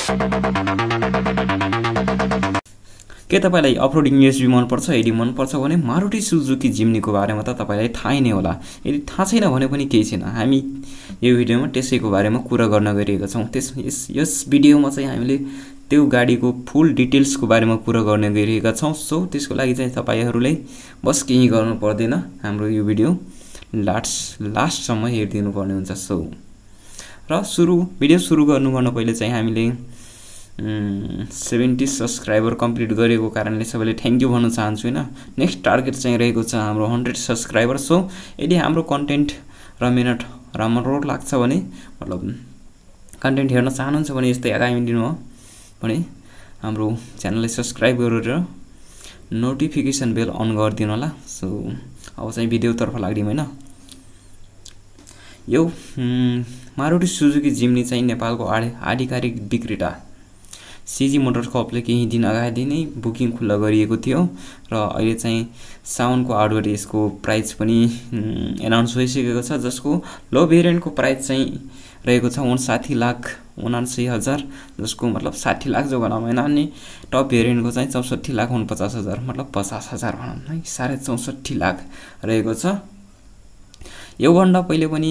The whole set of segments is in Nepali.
के तपाईलाई अफरोडिङ युएसबी मन पर्छ एडी मन पर्छ भने मारुति सुजुकी जिम्नीको बारेमा त तपाईलाई थाहै नै होला। यदि थाहा छैन भने पनि केही छैन, हामी यो भिडियोमा त्यसैको बारेमा कुरा गर्न गइरहेका छौं। यस भिडियोमा चाहिँ हामीले त्यो गाडीको फुल डिटेल्सको बारेमा कुरा गर्न गइरहेका छौं। सो त्यसको लागि चाहिँ तपाईहरुले बस केही गर्नु पर्दैन, हाम्रो यो भिडियो लास्टसम्म हेरिदिनु पर्ने हुन्छ। सो र भिडियो सुरु गर्नुभन्दा पहिले चाहिँ हामीले 70 सब्स्क्राइबर कम्प्लिट गरेको कारणले सबैले थ्यांक यू भन्न चाहन्छु हैन। नेक्स्ट टार्गेट चाहिँ रहेको छ हाम्रो 100 सब्स्क्राइबर। सो यदि हाम्रो कन्टेन्ट र मेहनत राम्रो लाग्छ भने मतलब कन्टेन्ट हेर्न चाहनुहुन्छ भने यस्तै आगामी दिनमा पनि हाम्रो च्यानललाई सब्स्क्राइब गरेर नोटिफिकेसन बेल अन गरिदिनु होला। सो अब चाहिँ भिडियोतर्फ लाग्दियौं हैन। यो मारुति सुजुकी जिम्नी चाहिँ नेपालको आधिकारिक विक्रेता सीजी मोटर्स कपले केही दिन अगाडि नै बुकिङ खुल्ला गरिएको थियो र अहिले चाहिँ साउनको आउटबाट यसको प्राइस पनि एनाउन्स भइसकेको छ, जसको लो भेरिएन्टको प्राइस चाहिँ रहेको छ 59,79,000, जसको मतलब 60 लाख जो भनौं हैन। अनि टप भेरिएन्टको चाहिँ 64,49,000 मतलब 50,000 भनौं है, 64.5 लाख रहेको छ। यो भन्दा पहिले पनि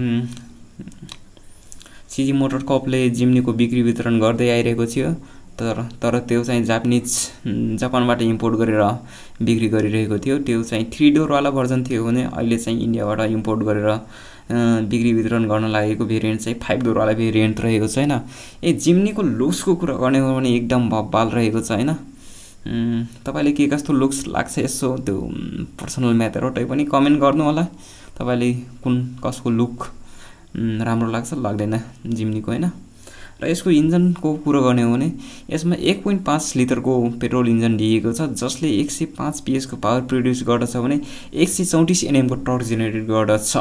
सीजी मोटर कपले जिम्नीको बिक्री वितरण गर्दै आइरहेको थियो, तर त्यो चाहिँ जापानबाट इम्पोर्ट गरेर बिक्री गरिरहेको थियो। त्यो चाहिँ 3 डोर वाला भर्जन थियो भने अहिले चाहिँ इन्डियाबाट इम्पोर्ट गरेर बिक्री वितरण गर्न लागेको भेरिएन्ट चाहिँ 5 डोर वाला भेरिएन्ट रहेको छ हैन। जिम्नीको लुक्सको कुरा गर्ने हो भने एकदम बब्बाल रहेको छ हैन। तपाईले के कस्तो लुक्स लाग्छ यसो त्यो पर्सनल म्याटरहरु पनि कमेन्ट गर्नु होला। तपाईले कसको लुक राम्रो लाग्छ लाग्दैन जिम्नीको हैन। र यसको इन्जनको कुरा गर्ने हो भने यसमा 1.5 लिटरको पेट्रोल इन्जन दिएको छ, जसले 105 PS को पावर प्रोड्युस गर्दछ भने 134 Nm को टर्क जेनेरेट गर्दछ।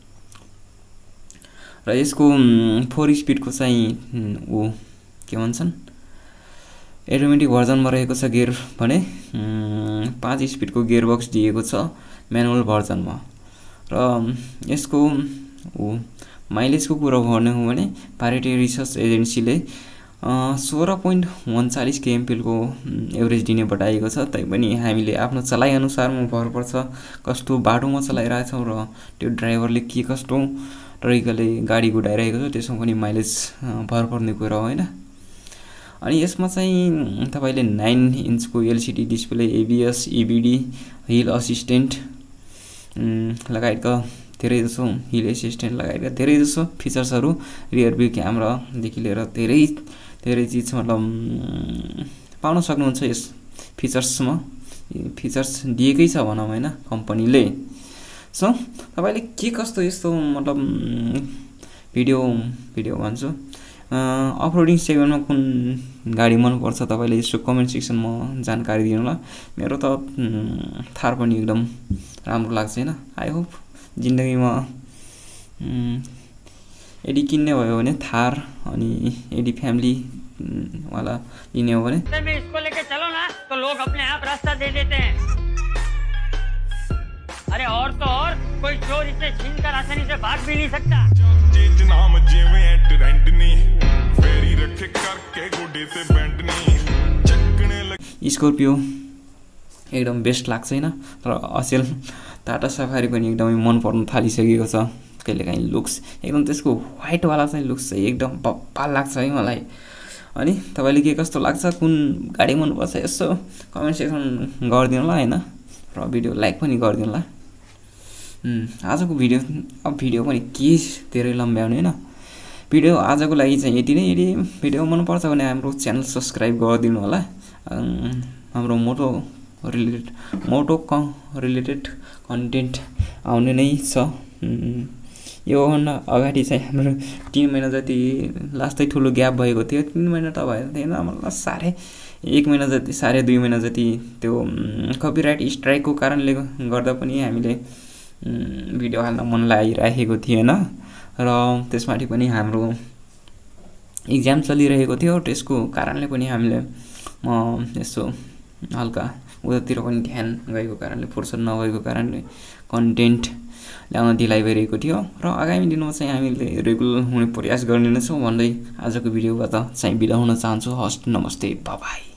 र यसको 4 स्पिडको चाहिँ के भन्छन् एटोमेटिक भर्जनमा रहेको छ गियर भने 5 स्पिडको गियर बक्स दिएको छ म्यानुअल भर्जनमा। र यसको माइलेजको कुरा गर्ने हो भने भारतीय रिसर्च एजेन्सीले 16.39 kmpl को एभरेज दिने बताएको छ। तैपनि हामीले आफ्नो चलाइ अनुसारमा भर पर्छ, कस्तो बाटोमा चलाइरहेछौं र त्यो ड्राइभरले के कस्तो तरिकाले गाडी गुडाइरहेको छ त्यसमा पनि माइलेज भर पर्ने कुरा हो हैन। अनि यसमा चाहिँ तपाईले 9 इन्चको LCD display, ABS, EBD, hill assistant लगायतका धेरै जसो फिचर्सहरु, रियर भ्यू क्यामेरा देखि लिएर धेरै चीज मतलब पाउन सक्नुहुन्छ यस फिचर्समा। फिचर्स दिएकै छ भनौं हैन कम्पनीले। सो तपाईले के कस्तो यस्तो मतलब भिडियो भन्छु अफरोडिङ सेगमेन्टमा कुन गाडी मन पर्छ तपाईले यसो कमेन्ट सेक्सनमा जानकारी दिनु होला। मेरो त थार पनि एकदम राम्रो लाग्छ हैन। आई होप जिन्दगीमा यदि किन्ने भयो भने थार अनि यदि फ्यामिली वाला लिने हो भने मैं इसको लेके चलो ना तो लोग अपने आप रास्ता दे देते हैं। अरे और तो और कोई चोर इसे छीन कर आसानी से भाग भी नहीं सकता। स्कर्पियो एकदम बेस्ट लाग्छ हैन। तर असेल टाटा सफारी पनि एकदमै मन पर्न थालिसकेको छ। कहिलेकाहीँ लुक्स एकदम त्यसको व्हाइट वाला चाहिँ लुक्स चाहिँ एकदम बब्बाल लाग्छ है मलाई। अनि तपाईले के कस्तो लाग्छ, कुन गाडी मन पर्छ यसो कमेन्ट सेक्सन गरिदिनु होला हैन। र भिडियो लाइक पनि गरिदिनु होला। आजको भिडियो पनि के धेरै लम्ब्याउने हैन। भिडियो आजको लागि चाहिँ यति नै। यदि भिडियो मन पर्छ भने हाम्रो च्यानल सब्स्क्राइब गरिदिनु होला। हाम्रो मोटो रिलेटेड कन्टेन्ट आउने नै छ। यो भन्दा अगाडि चाहिँ हाम्रो 3 महिना जति लास्टै ठुलो ग्याप भएको थियो। 3 महिना त भएन थिएन, मतलब 1 महिना जति 2.5 महिना जति त्यो कपिराइट स्ट्राइकको कारणले गर्दा पनि हामीले भिडियो हाल्न मन लागिरहेको थिएन। र त्यसमाथि पनि हाम्रो एक्जाम चलिरहेको थियो, त्यसको कारणले पनि हामीले यसो हल्का उतातिर पनि ध्यान गएको कारणले फुर्सद नभएको कारणले कन्टेन्ट ल्याउन ढिलाइ भइरहेको थियो र आगामी दिनमा चाहिँ हामीले रेगुलर हुने प्रयास गर्ने नै छौँ भन्दै आजको भिडियोबाट चाहिँ बिदा हुन चाहन्छु। हस्त नमस्ते, बाइ बाइ।